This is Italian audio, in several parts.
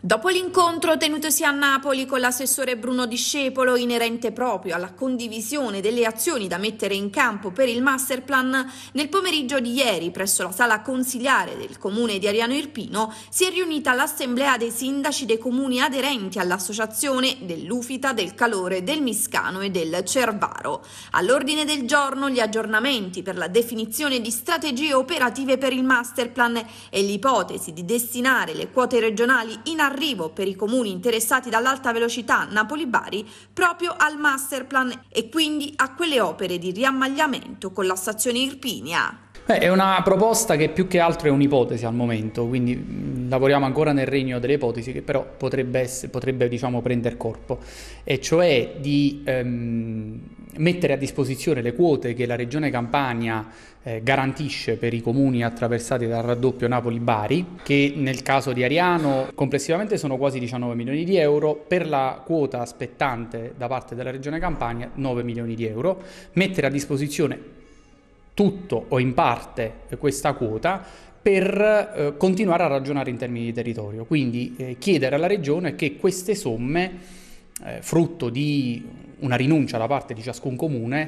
Dopo l'incontro tenutosi a Napoli con l'assessore Bruno Discepolo, inerente proprio alla condivisione delle azioni da mettere in campo per il masterplan, nel pomeriggio di ieri presso la sala consiliare del comune di Ariano Irpino si è riunita l'assemblea dei sindaci dei comuni aderenti all'associazione dell'Ufita, del Calore, del Miscano e del Cervaro. All'ordine del giorno gli aggiornamenti per la definizione di strategie operative per il masterplan e l'ipotesi di destinare le quote regionali in arrivo per i comuni interessati dall'alta velocità Napoli-Bari proprio al masterplan e quindi a quelle opere di riammagliamento con la stazione Irpinia. È una proposta che più che altro è un'ipotesi al momento, quindi lavoriamo ancora nel regno delle ipotesi, che però potrebbe prendere corpo, e cioè di mettere a disposizione le quote che la Regione Campania garantisce per i comuni attraversati dal raddoppio Napoli-Bari, che nel caso di Ariano complessivamente sono quasi 19 milioni di euro, per la quota spettante da parte della Regione Campania 9 milioni di euro, mettere a disposizione tutto o in parte questa quota per continuare a ragionare in termini di territorio. Quindi chiedere alla Regione che queste somme, frutto di una rinuncia da parte di ciascun comune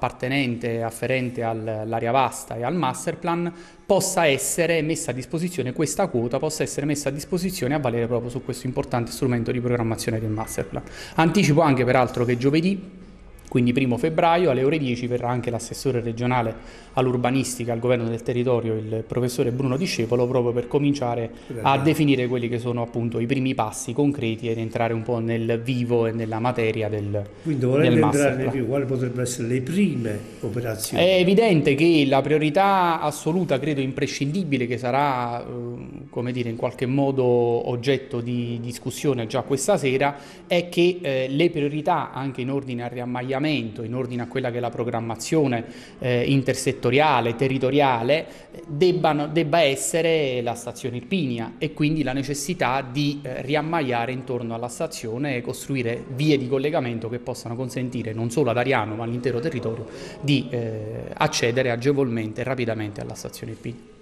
afferente all'area vasta e al masterplan, possa essere messa a disposizione, questa quota possa essere messa a disposizione a valere proprio su questo importante strumento di programmazione del masterplan. Anticipo anche peraltro che giovedì, quindi 1° febbraio, alle ore 10 verrà anche l'assessore regionale all'urbanistica, al governo del territorio, il professore Bruno Discepolo, proprio per cominciare a definire quelli che sono appunto i primi passi concreti ed entrare un po' nel vivo e nella materia del masterplan. Quindi volendo entrare nel vivo, quali potrebbero essere le prime operazioni? È evidente che la priorità assoluta, credo imprescindibile, che sarà come dire, in qualche modo oggetto di discussione già questa sera, è che le priorità anche in ordine al riammagliamento, in ordine a quella che è la programmazione intersettoriale, territoriale, debba essere la stazione Irpinia, e quindi la necessità di riammagliare intorno alla stazione e costruire vie di collegamento che possano consentire non solo ad Ariano ma all'intero territorio di accedere agevolmente e rapidamente alla stazione Irpinia.